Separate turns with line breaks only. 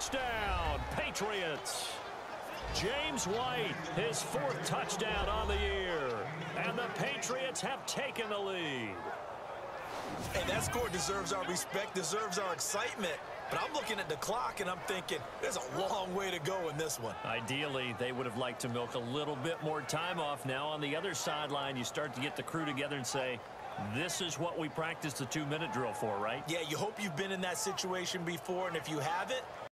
Touchdown, Patriots. James White, his 4th touchdown on the year. And the Patriots have taken the lead.
Hey, that score deserves our respect, deserves our excitement. But I'm looking at the clock, and I'm thinking there's a long way to go in this one.
Ideally, they would have liked to milk a little bit more time off. Now on the other sideline, you start to get the crew together and say, this is what we practiced the 2-minute drill for, right?
Yeah, you hope you've been in that situation before, and if you haven't,